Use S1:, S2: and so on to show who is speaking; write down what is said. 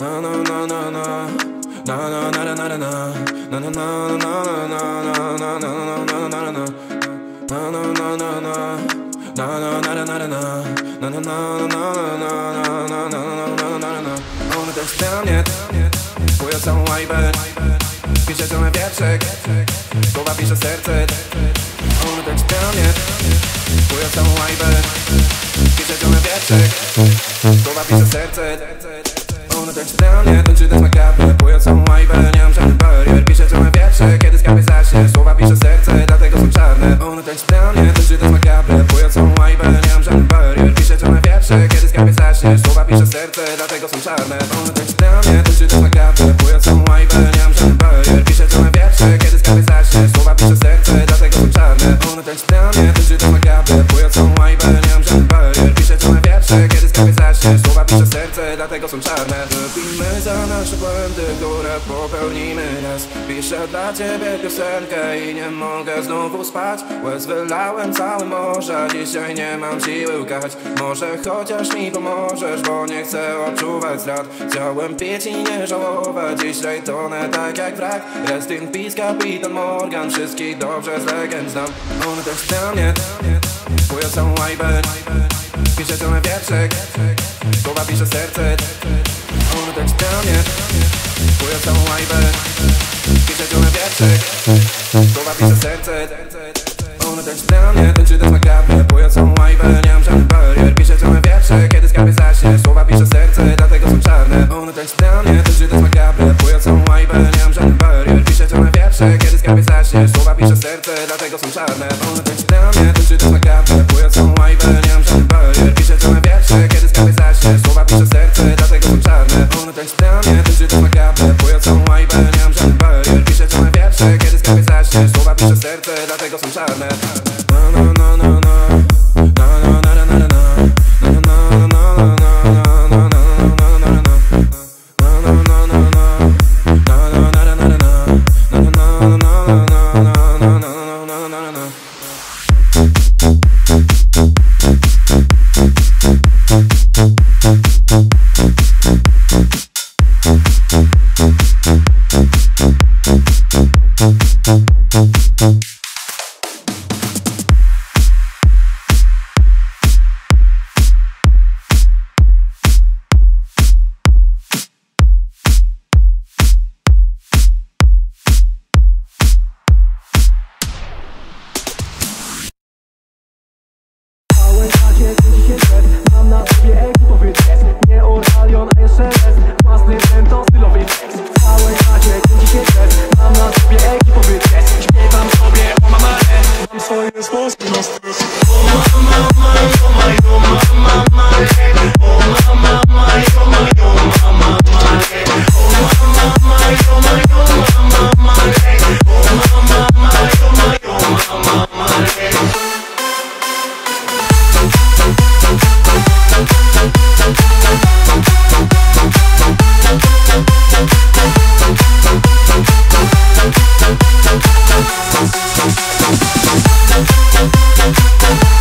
S1: Ona też dla mnie twoja całą łajbę. Pisze ciągle wierszyk, słowa pisze serce. Ona też dla mnie twoja całą łajbę. Pisze ciągle wierszyk, słowa pisze serce. Ona też dla mnie tańczy też makabre. Twoja całą łajbę, nie mam żadnych barier. Pisze ciągle wierszyk, kiedy skarbie zaśnie. Słowa pisze serce, dlatego są czarne. Ona też dla mnie tańczy też makabre. Twoja całą łajbę, nie mam żadnych barier. Pisze ciągle wierszyk, kiedy skarbie zaśnie. Słowa pisze serce, dlatego są czarne. Ona też dla mnie tańczy też makabre. Twoja całą łajbę, nie mam żadnych barier. Pisze ciągle wierszyk, kiedy skarbie zaśnie. Słowa pisze serce, dlatego są czarne. Ona też dla mnie tańczy też makabre. Twoja całą łajbę, nie mam żadnych barier. Pisze ciągle wierszyk, kiedy skarbie zaśnie. Słowa pisze serce, dlatego są czarne. Wypijmy za nasze błędy, które popełnimy raz. Piszę dla ciebie piosenkę i nie mogę znowu spać. Łez wylałem całe morze, dzisiaj nie mam siły łkać. Może chociaż mi pomożesz, bo nie chcę odczuwać strat. Chciałem pić i nie żałować, dzisiaj tonę tak jak wrak. Rest in peace, kapitan Morgan, wszystkich dobrze z legend znam. Ona też dla mnie twoja całą łajbę. Pisze ciągle wierszyk, słowa pisze serce. Ona też dla mnie twoja całą łajbę. Pisze ciągle wierszyk, słowa pisze serce. Ona też dla mnie tańczy też makabre. Twoja całą łajbę, nie mam żadnych barier. Pisze ciągle wierszyk, kiedy skarbie zaśnie. Słowa pisze serce, dlatego są czarne. Ona też dla mnie tańczy też makabre. Twoja całą łajbę, nie mam żadnych barier. Pisze ciągle wierszyk, kiedy skarbie zaśnie. Słowa pisze serce, dlatego są czarne. Ona też dla mnie tańczy też makabre. Twoja całą łajbę, nie mam żadnych barier. Pisze ciągle wierszyk, kiedy skarbie zaśnie. Słowa pisze serce, dlatego są czarne. Ona też dla mnie tańczy też makabre. Twoja całą łajbę, nie mam żadnych barier. Pisze ciągle wierszyk, kiedy skarbie zaśnie. Słowa pisze serce, dlatego są czarne.
S2: Mam na sobie ekipowy test. Nie Oralion, a jeszcze rest. Własny ten to stylowy tekst. W całej chacie kręci się test. Mam na sobie ekipowy test. Śpiewam sobie o mama. Mam swoje sposoby na stres. O mama, o my, o mama, o mama, o mama, o mama, o mama, o mama,
S1: oh,